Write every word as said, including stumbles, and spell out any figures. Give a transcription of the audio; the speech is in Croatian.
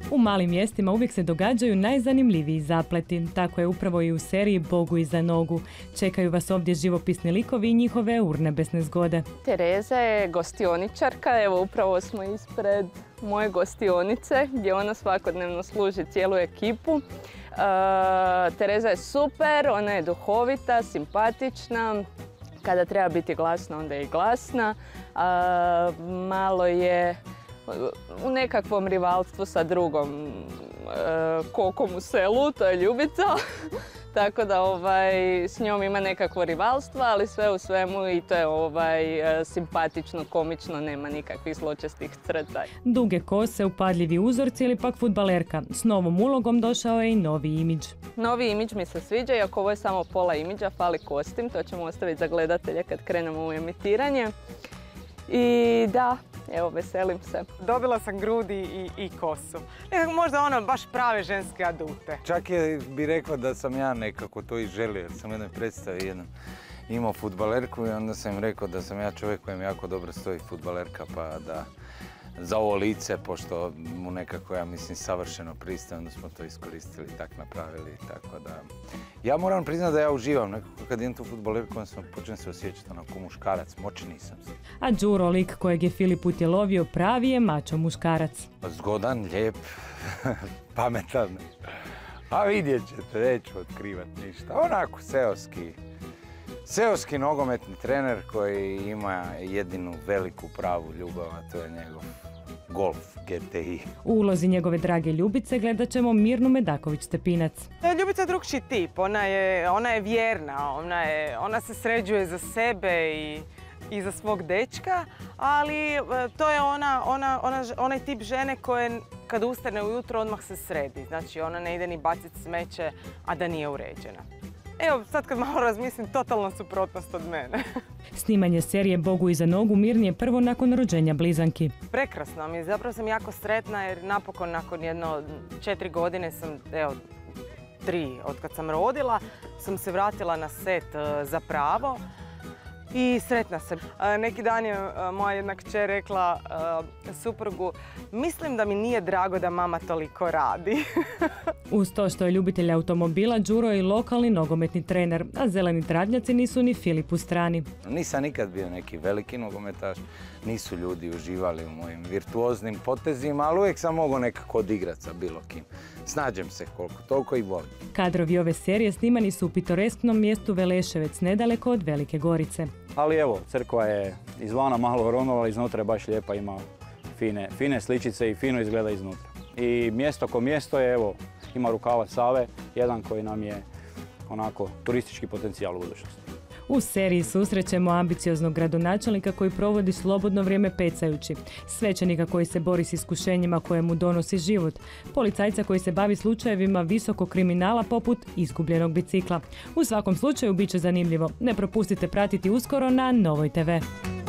U malim mjestima uvijek se događaju najzanimljiviji zapleti. Tako je upravo i u seriji Bogu iza nogu. Čekaju vas ovdje živopisni likovi i njihove urnebesne zgode. Tereza je gostioničarka, evo upravo smo ispred moje gostionice gdje ona svakodnevno služi cijelu ekipu. Uh, Tereza je super, ona je duhovita, simpatična. Kada treba biti glasna, onda je i glasna. Uh, malo je u nekakvom rivalstvu sa drugom uh, kokom u selu, to je Ljubica. Tako da ovaj, s njom ima nekakvo rivalstvo, ali sve u svemu i to je ovaj, simpatično, komično, nema nikakvih zločestih crta. Duge kose, upadljivi uzorci ili pak fudbalerka. S novom ulogom došao je i novi imidž. Novi imidž mi se sviđa, iako ovo je samo pola imidža, fali kostim, to ćemo ostaviti za gledatelje kad krenemo u emitiranje. I da, evo, veselim se. Dobila sam grudi i, i kosu. Nekako možda ono baš prave ženske adute. Čak je bi rekla da sam ja nekako to i želio, jer sam u jednoj predstavi jednom imao fudbalerku i onda sam im rekao da sam ja čovjek kojem jako dobro stoji fudbalerka, pa da za ovo lice, pošto mu nekako, ja mislim, savršeno pristaje, onda smo to iskoristili i tak napravili, tako da... Ja moram priznati da ja uživam, nekako kad idem tu fudbalerku, onda sam počnem se osjećati onako muškarac, moćni sam se. A Đuro, lik kojeg je Filip utjelovio, pravi je mačo muškarac. Zgodan, lijep, pametan, a vidjet ćete, neću otkrivati ništa, onako seoski. Seoski nogometni trener koji ima jedinu veliku pravu ljubav, a to je njegov golf G T I. U ulozi njegove drage Ljubice gledat ćemo Mirnu Medaković-Stepinac. Ljubica je drugčiji tip, ona je, ona je vjerna, ona, je, ona se sređuje za sebe i, i za svog dečka, ali to je ona, ona, ona, onaj tip žene koje kad ustane ujutro odmah se sredi. Znači ona ne ide ni baciti smeće, a da nije uređena. Evo, sad kad malo razmislim, totalna suprotnost od mene. Snimanje serije Bogu iza nogu Mirni je prvo nakon rođenja blizanki. Prekrasno mi je, zapravo sam jako sretna jer napokon nakon jedno četiri godine sam, evo, tri od kad sam rodila, sam se vratila na set za pravo i sretna sam. Neki dan je moja jedna kćer rekla suprugu, mislim da mi nije drago da mama toliko radi. Uz to što je ljubitelj automobila, Đuro je i lokalni nogometni trener, a zeleni travnjaci nisu ni Filipu strani. Nisam nikad bio neki veliki nogometaš, nisu ljudi uživali u mojim virtuoznim potezima, ali uvijek sam mogao nekako odigrati sa bilo kim. Snađem se koliko toliko i volim. Kadrovi ove serije snimani su u pitoresknom mjestu Veleševec, nedaleko od Velike Gorice. Ali evo, crkva je izvana malo oronula, iznutra je baš lijepa, ima fine, fine sličice i fino izgleda iznutra. I mjesto ko mjesto je, evo, ima rukavac Save, jedan koji nam je onako turistički potencijal u budućnosti. U seriji susrećemo ambicioznog gradonačelnika koji provodi slobodno vrijeme pecajući, svećenika koji se bori s iskušenjima koje mu donosi život, policajca koji se bavi slučajevima visokog kriminala poput izgubljenog bicikla. U svakom slučaju bit će zanimljivo. Ne propustite pratiti uskoro na Novoj te ve.